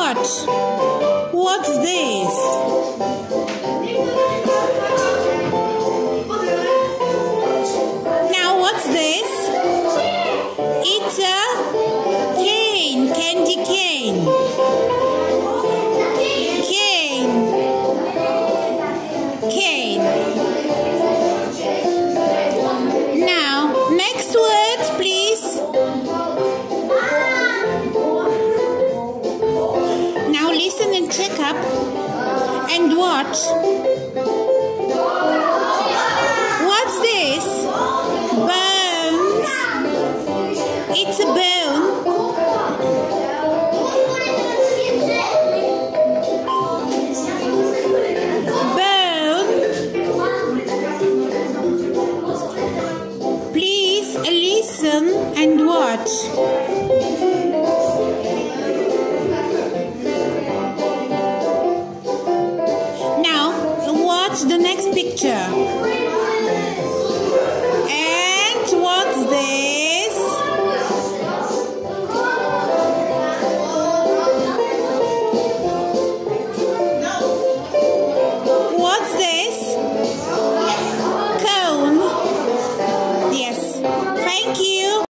what? What's this? Now what's this? It's a cane, candy cane. Cane. Now, next word, please. Now listen and check up and watch.